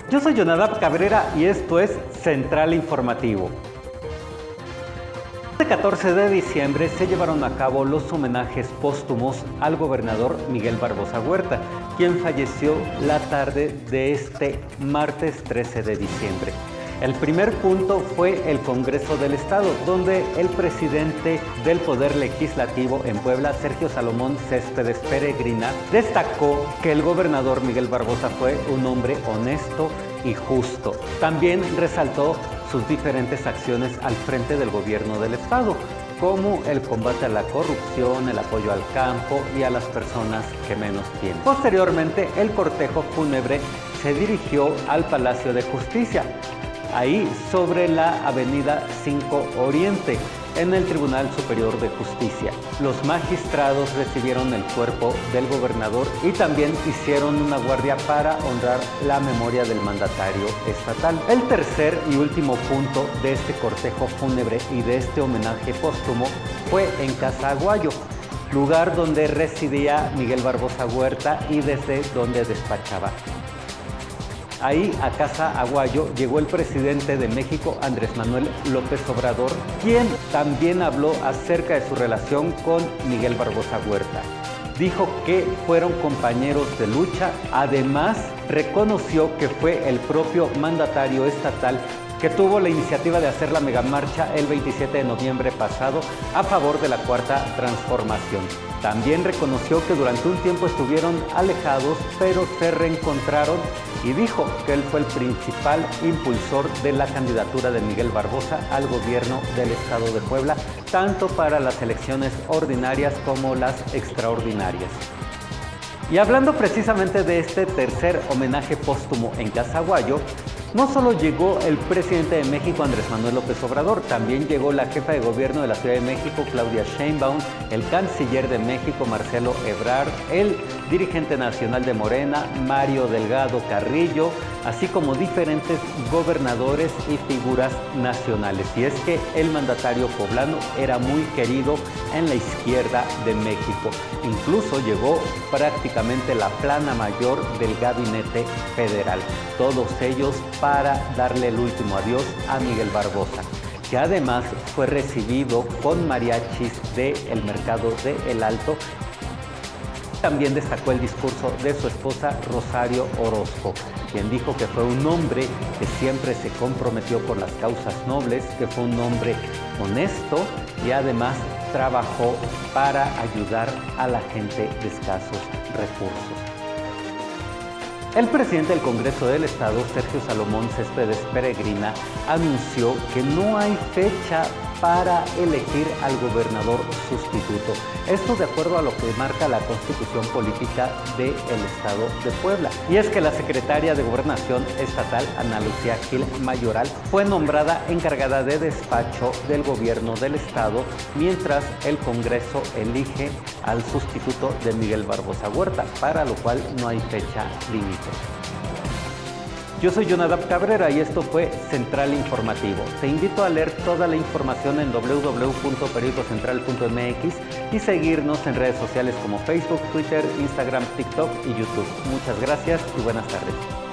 Yo soy Jonadab Cabrera y esto es Central Informativo. El 14 de diciembre se llevaron a cabo los homenajes póstumos al gobernador Miguel Barbosa Huerta, quien falleció la tarde de este martes 13 de diciembre. El primer punto fue el Congreso del Estado, donde el presidente del Poder Legislativo en Puebla, Sergio Salomón Céspedes Peregrina, destacó que el gobernador Miguel Barbosa fue un hombre honesto y justo. También resaltó sus diferentes acciones al frente del gobierno del Estado, como el combate a la corrupción, el apoyo al campo y a las personas que menos tienen. Posteriormente, el cortejo fúnebre se dirigió al Palacio de Justicia, ahí sobre la avenida 5 Oriente, en el Tribunal Superior de Justicia. Los magistrados recibieron el cuerpo del gobernador y también hicieron una guardia para honrar la memoria del mandatario estatal. El tercer y último punto de este cortejo fúnebre y de este homenaje póstumo fue en Casa Aguayo, lugar donde residía Miguel Barbosa Huerta y desde donde despachaba. Ahí, a Casa Aguayo, llegó el presidente de México, Andrés Manuel López Obrador, quien también habló acerca de su relación con Miguel Barbosa Huerta. Dijo que fueron compañeros de lucha, además reconoció que fue el propio mandatario estatal que tuvo la iniciativa de hacer la megamarcha el 27 de noviembre pasado a favor de la Cuarta Transformación. También reconoció que durante un tiempo estuvieron alejados, pero se reencontraron y dijo que él fue el principal impulsor de la candidatura de Miguel Barbosa al gobierno del Estado de Puebla, tanto para las elecciones ordinarias como las extraordinarias. Y hablando precisamente de este tercer homenaje póstumo en Casa Aguayo, no solo llegó el presidente de México, Andrés Manuel López Obrador, también llegó la jefa de gobierno de la Ciudad de México, Claudia Sheinbaum, el canciller de México, Marcelo Ebrard, el dirigente nacional de Morena, Mario Delgado Carrillo, así como diferentes gobernadores y figuras nacionales. Y es que el mandatario poblano era muy querido en la izquierda de México. Incluso llegó prácticamente la plana mayor del gabinete federal. Todos ellos para darle el último adiós a Miguel Barbosa, que además fue recibido con mariachis del mercado de El Alto. También destacó el discurso de su esposa Rosario Orozco, quien dijo que fue un hombre que siempre se comprometió por las causas nobles, que fue un hombre honesto y además trabajó para ayudar a la gente de escasos recursos. El presidente del Congreso del Estado, Sergio Salomón Céspedes Peregrina, anunció que no hay fecha para elegir al gobernador sustituto. Esto de acuerdo a lo que marca la Constitución Política del Estado de Puebla. Y es que la secretaria de Gobernación Estatal, Ana Lucía Gil Mayoral, fue nombrada encargada de despacho del gobierno del Estado, mientras el Congreso elige al sustituto de Miguel Barbosa Huerta, para lo cual no hay fecha límite. Yo soy Jonadab Cabrera y esto fue Central Informativo. Te invito a leer toda la información en www.periodicocentral.mx y seguirnos en redes sociales como Facebook, Twitter, Instagram, TikTok y YouTube. Muchas gracias y buenas tardes.